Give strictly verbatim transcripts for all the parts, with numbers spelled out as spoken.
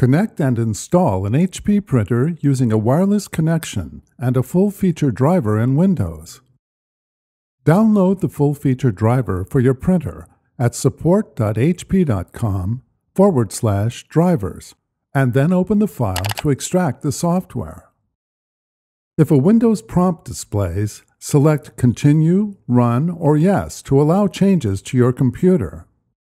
Connect and install an H P printer using a wireless connection and a full-feature driver in Windows. Download the full-feature driver for your printer at support.hp.com forward slash drivers, and then open the file to extract the software. If a Windows prompt displays, select Continue, Run, or Yes to allow changes to your computer.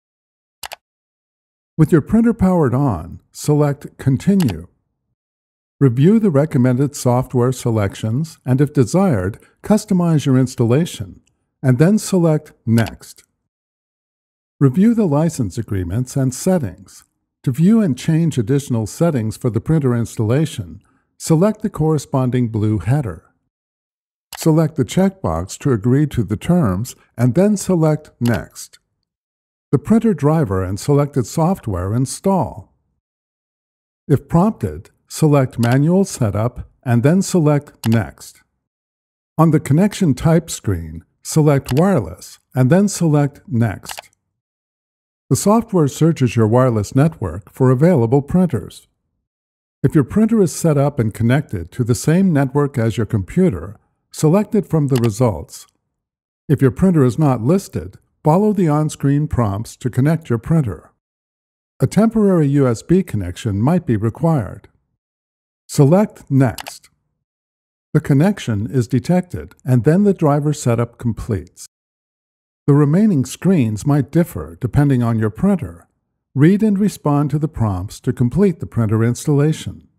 With your printer powered on, select Continue. Review the recommended software selections and, if desired, customize your installation, and then select Next. Review the license agreements and settings. To view and change additional settings for the printer installation, select the corresponding blue header. Select the checkbox to agree to the terms, and then select Next. The printer driver and selected software install. If prompted, select Manual Setup and then select Next. On the Connection Type screen, select Wireless and then select Next. The software searches your wireless network for available printers. If your printer is set up and connected to the same network as your computer, select it from the results. If your printer is not listed, follow the on-screen prompts to connect your printer. A temporary U S B connection might be required. Select Next. The connection is detected, and then the driver setup completes. The remaining screens might differ depending on your printer. Read and respond to the prompts to complete the printer installation.